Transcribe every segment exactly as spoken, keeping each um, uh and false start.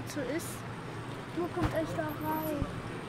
nicht so ist. Nur kommt euch da rein.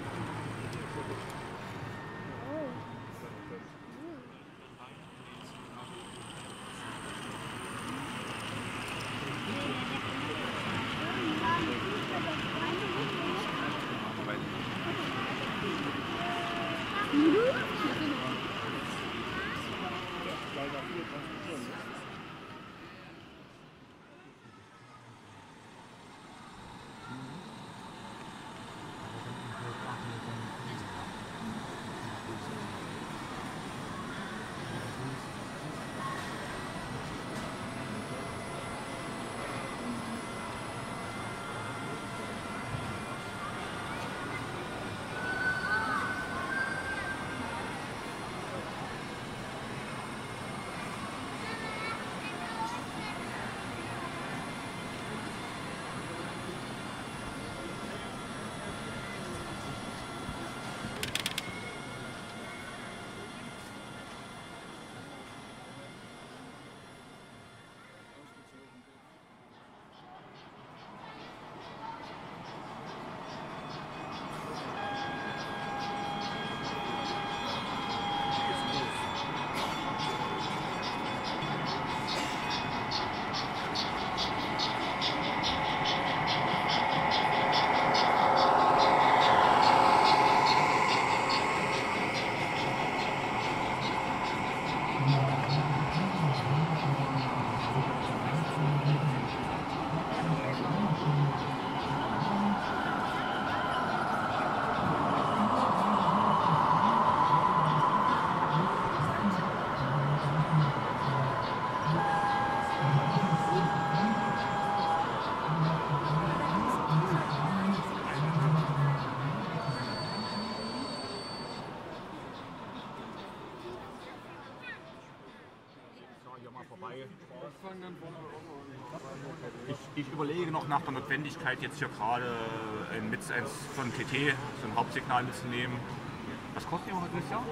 Ich, ich überlege noch nach der Notwendigkeit, jetzt hier gerade ein Mit eins von T T, so ein Hauptsignal mitzunehmen. Was kostet ihr dieses Jahr?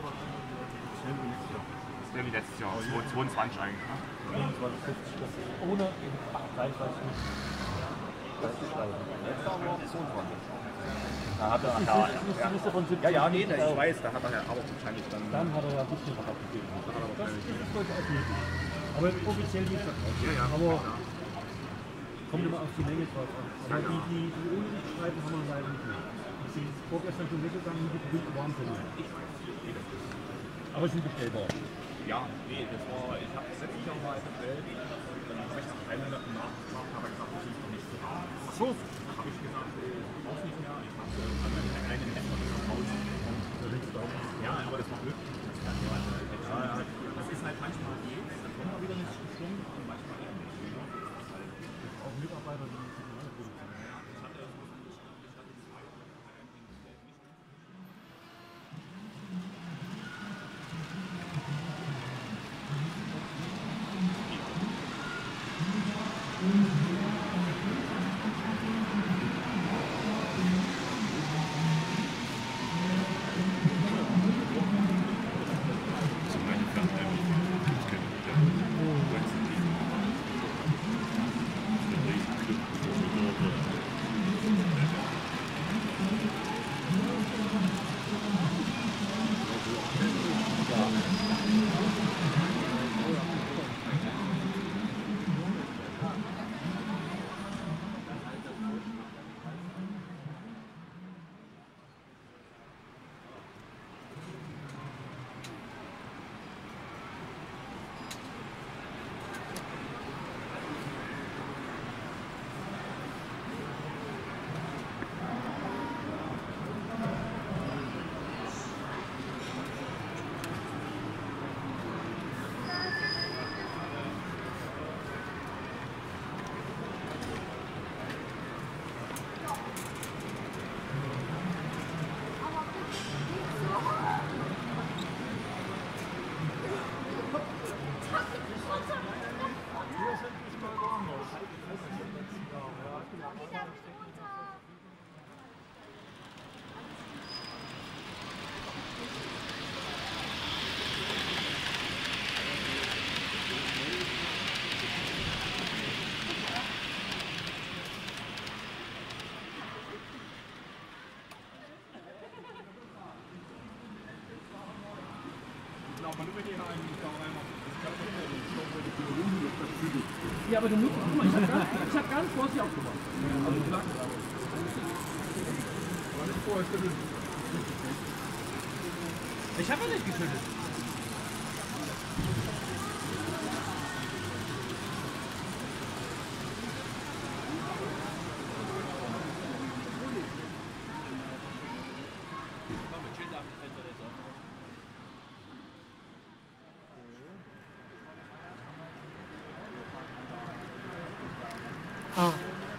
Das wäre wie letztes Jahr, zweiundzwanzig eigentlich. Ne? zweiundzwanzig fünfzig, das ist ohne dreiunddreißig. Das ist zweiundzwanzig. Da hat er, Ach, da, ja, ja. Von ja, ja, nee, ich weiß, da hat er ja aber wahrscheinlich dann. Dann hat er ja ein bisschen was abgegeben. Das ist durchaus möglich. Aber offiziell nicht verkauft. Ja, ja. Aber kommt immer auf die Menge drauf an. Aber die, die, die ohne sich schreiben, haben wir leider nicht mehr. Die sind vorgestern schon weggegangen, die berühmten Wahnsinn. Aber sind bestellbar. Ja, nee, das war, ich habe das letztes Jahr mal bestellt, dann habe ich nach drei Monaten nachgefragt, aber gesagt, das ist noch nicht zu haben. Ach so, habe ich gesagt, ich brauche nicht mehr, ich habe einen kleinen Händler das Haus. Ja, aber das war glücklich. Ja, ja, das ist halt manchmal geht, dann kommen wir wieder nicht gestimmt und manchmal eben nicht. Auch Mitarbeiter, die Signale produzieren. Genau, man nur hier einen Sauerei machen. Ja, aber du musst, guck mal, ich habe ganz, ich hab ganz vorsichtig aufgemacht. Also du sagst es. Ich habe ja nicht geschüttelt. Hier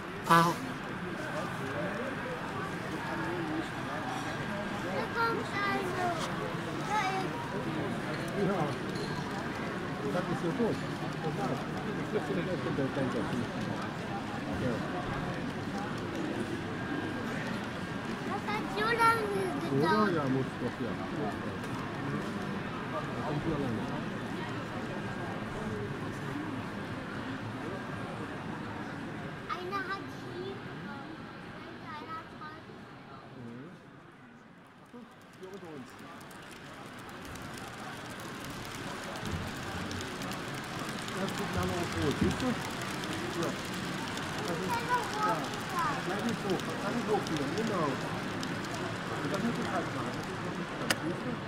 kommt also. Da ist. Ja, das ist ja gut. Ich glaube, das ist der Tänzer. Das hat so lange Oder? gedauert. Ja, muss doch, ja. Das kommt so lange. Einer hat schief. Einer hat falsch. Hier unter uns. Das ist lange auf Rot, siehst du? Ja. Das ist, ja. Bleib nicht hoch, das kann ich hochführen, genau. Und das muss ich halt machen, das ist noch nicht dran, siehst du?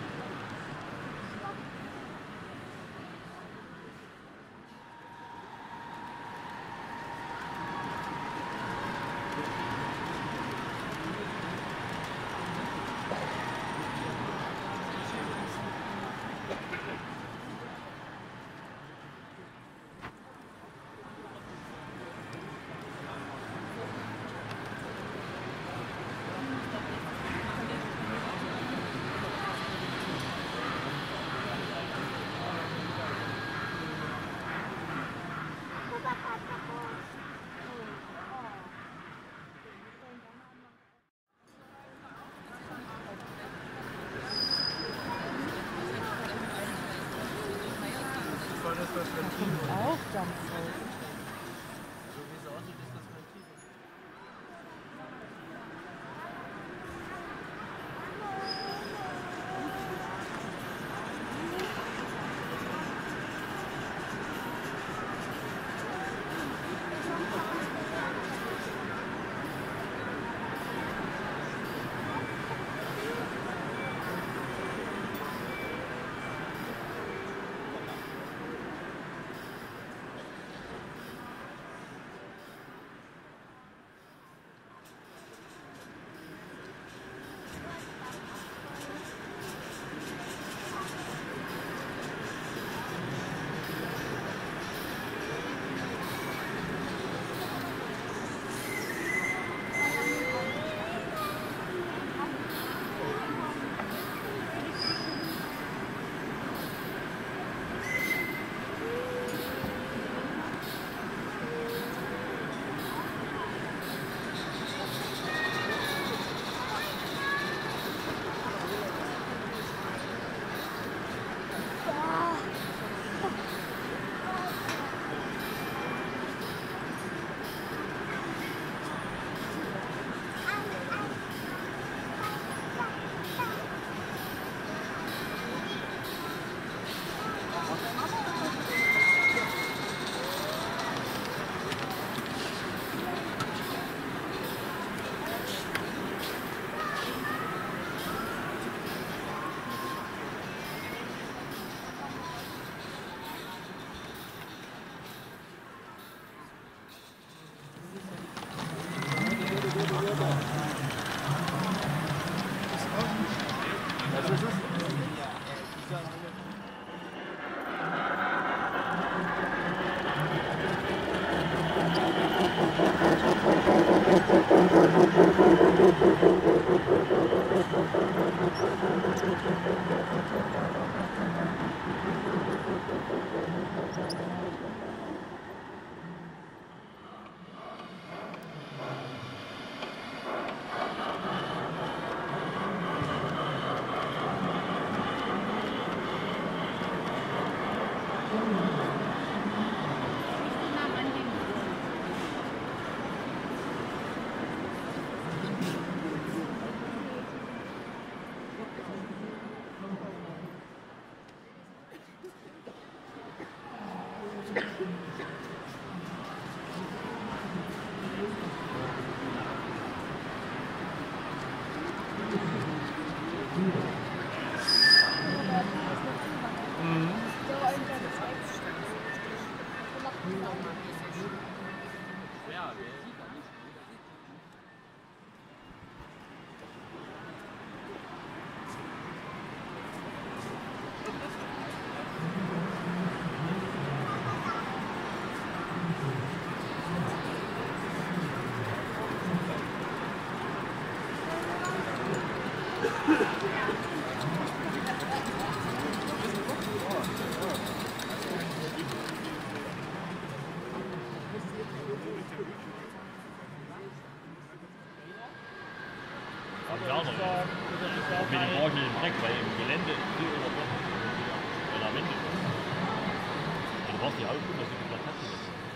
Auch Dampfhaus. Mit dem orangenen Dreck, weil im Gelände ist viel unterbrochen. Weil am Ende. Du brauchst die Augen, dass du die Platz hast.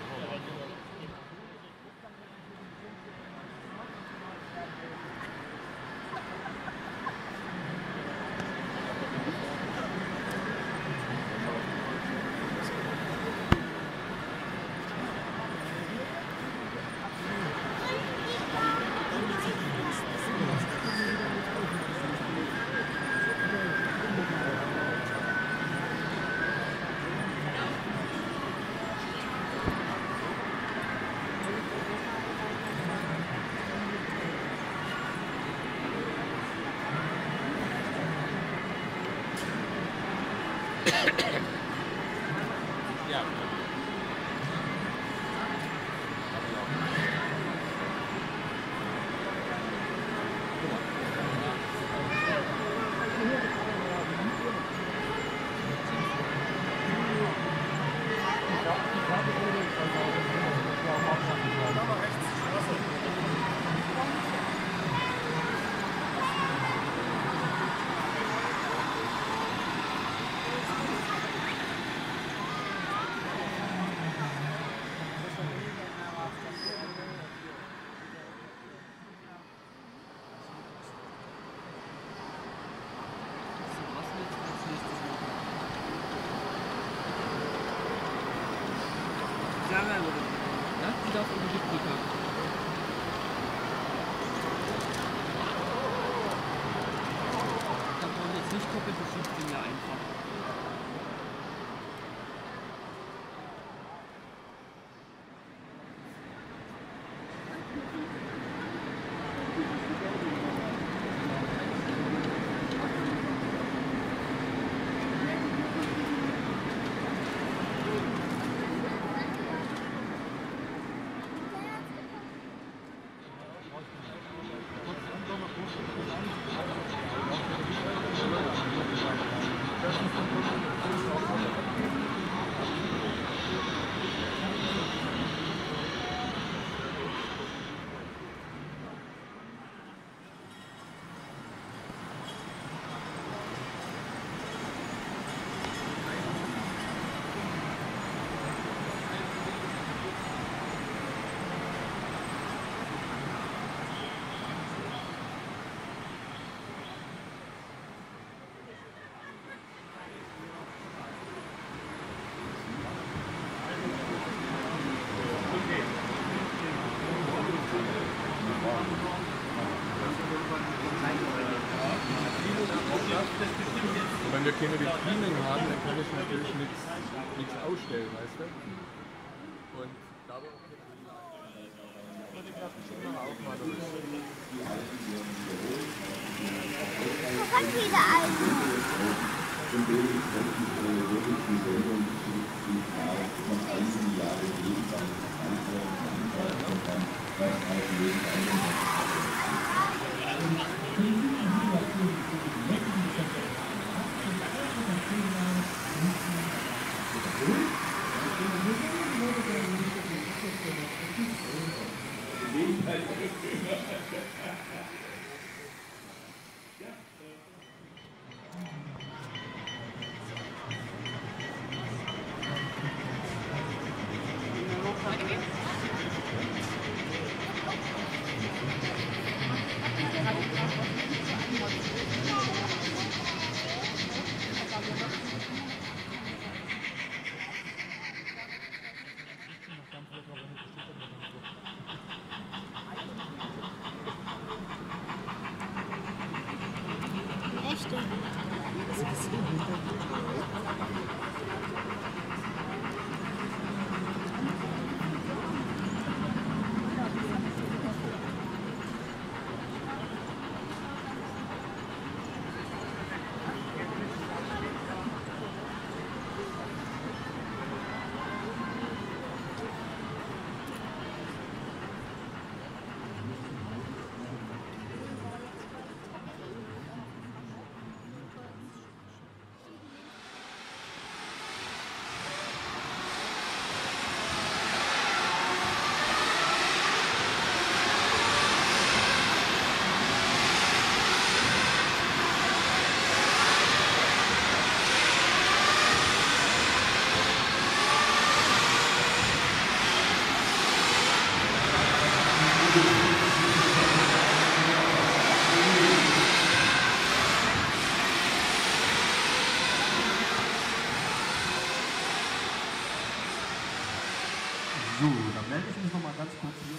Ja, die darf über die Brücke. Da brauchen wir jetzt nicht doppelt beschützt, ja einfach. Wenn wir keine Recruiting haben, dann kann ich natürlich nichts nichts ausstellen, weißt du? Und da Wo kommt wieder ein? Thank you. So, dann melde ich mich noch mal ganz kurz hier.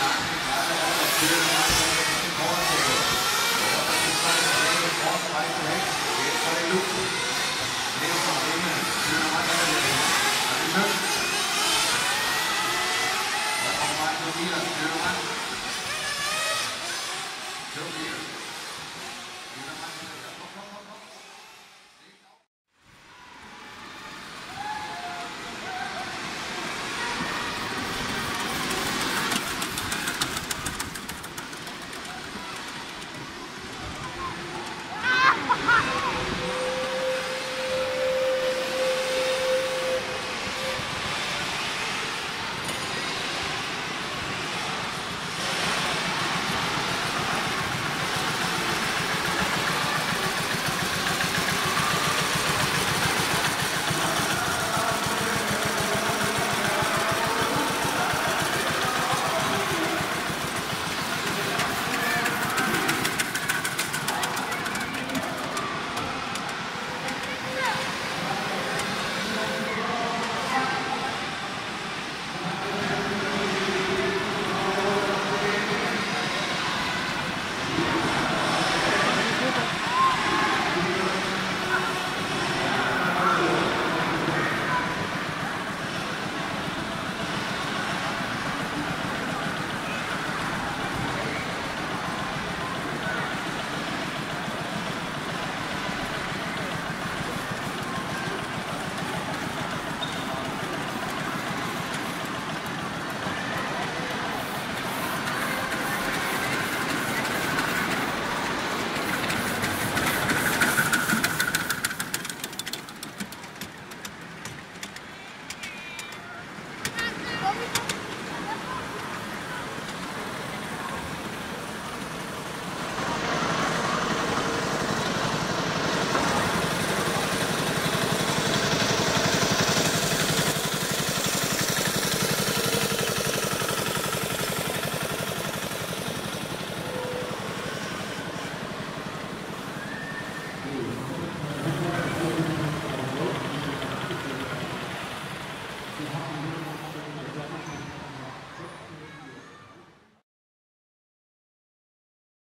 Komm, ich